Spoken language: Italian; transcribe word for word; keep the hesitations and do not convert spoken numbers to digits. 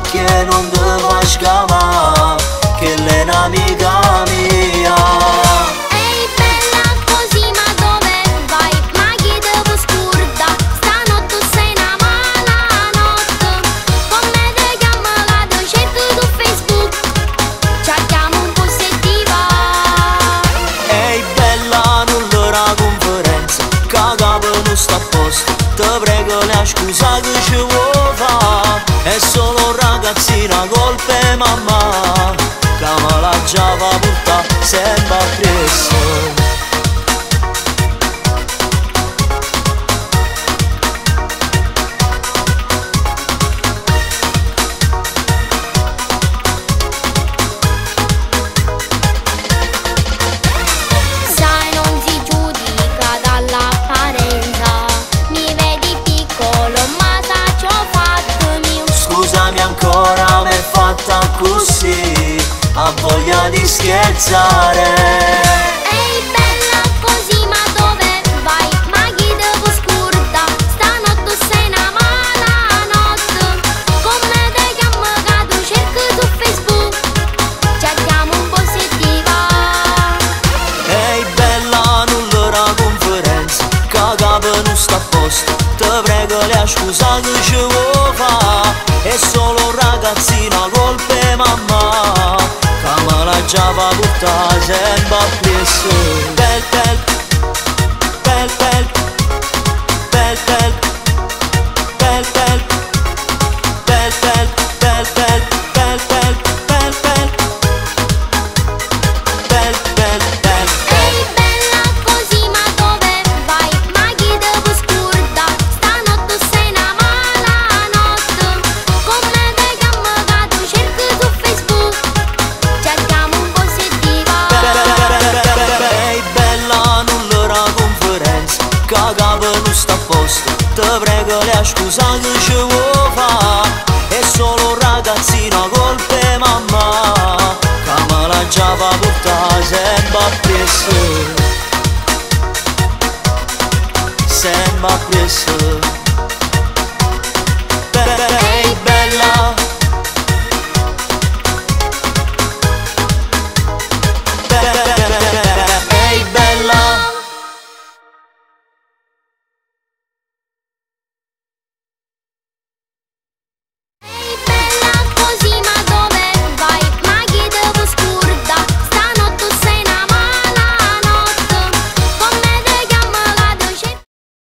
che non te faccio chiamare, che lei è un'amica mia. Ehi bella così ma dove vai? Ma chi devo scurda? Stanotte sei una mala notte. Come te chiamo la te cerco su Facebook, cerchiamo un po' se ti va. Ehi bella non l'ora conferenza, che capo non sta a posto, te prego la scusa che ci vuoi fa. È solo un ragazzina colpe mamma, che me la già va porta sempre appresso. Sai non si giudica dall'apparenza, mi vedi piccolo ma sa ci ho fatto mio. Scusami ancora, m'è fatta così, ha voglia di scherzare. Ehi bella così ma dove vai? Ma chi devo scurda? Stanotte sei una mala notte. Come te chiamo che tu cerco su Facebook, cerchiamo un po' se ti va. Ehi bella non l'ora conferenza, che capo non sta a posto, te prego la scusa che ci vuoi fa. È solo un ragazzino colpe mamma, che me la già va porta sempre appresso. Bel bel, bel bel, bel bel, bel bel, bel bel, bel bel, bel bel, bel bel, bel bel, bel. Ehi bella così ma dove vai? Ma chi devo scurda? Stanotte sei una mala notte. Come te chiamo che tu cerco su Facebook, cerchiamo un po' se ti va. Ehi bella non l'ora conferenza, che capo non sta a posto, te prego la scusa che ci vuoi fa. È solo un ragazzino colpe mamma, che me la già va porta sempre appresso, sempre appresso.